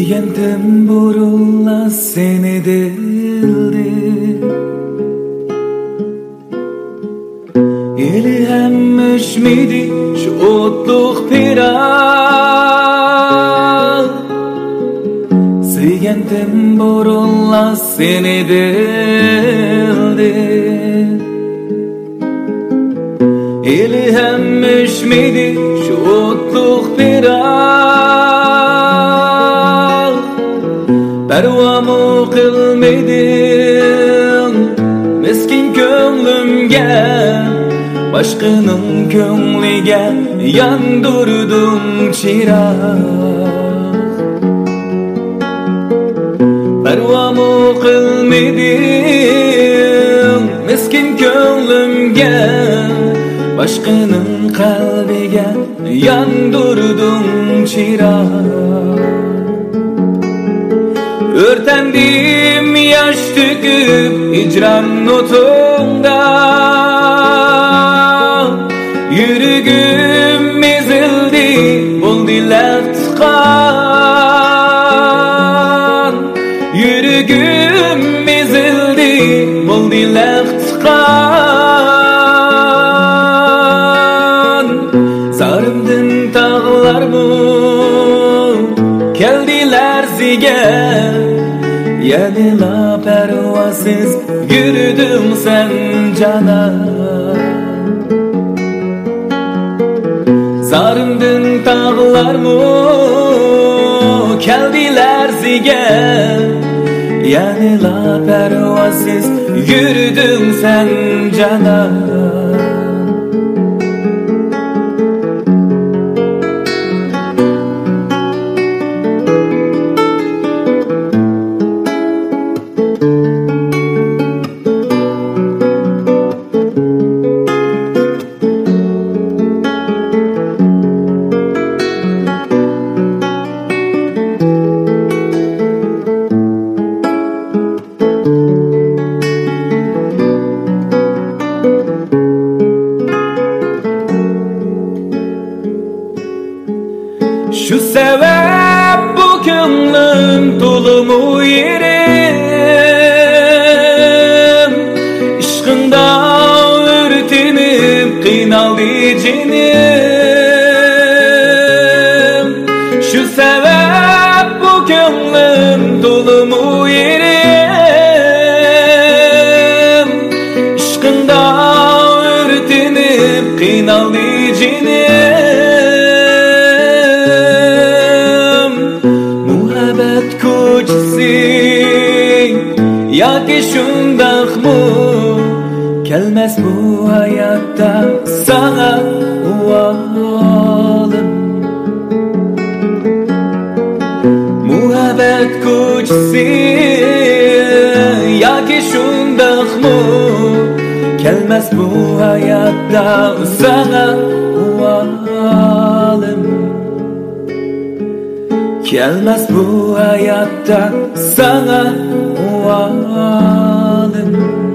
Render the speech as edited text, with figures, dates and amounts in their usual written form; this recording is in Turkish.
Yendim burulla seni dildi. Eli hemmiş miydi şu otluk piran? Yendim burulla seni dildi. Eli hemmiş miydi şu otluk piran? Pervamı kılmaydın miskin gönlümge, başkının gönlüge yandırdın çırak. Pervamı kılmaydın miskin gönlümge, başkının kalbige yandırdın çırak. Örtendim yaş tüküp hicran notunda, yüreğim ezildi oldu lehtikan. Yüreğim ezildi oldu lehtikan. Zarımdın tağlar mı geldiler zige, yani la pervasız yürüdüm sen cana. Zarımdın tağlar mı geldiler zige, yani la pervasız yürüdüm sen cana. Şu sebep bu gönlüm dolumu yerim, İşkında örtünüp kıynalı cinim. Şu sebep bu gönlüm dolumu yerim, İşkında örtünüp kıynalı cinim. Ya ki şundak mı gelmez bu hayatta sana uvalım. Muhabbet kucsi ya ki şundak mı gelmez bu hayatta sana uvalım. Gelmez bu hayatta sana uvalım.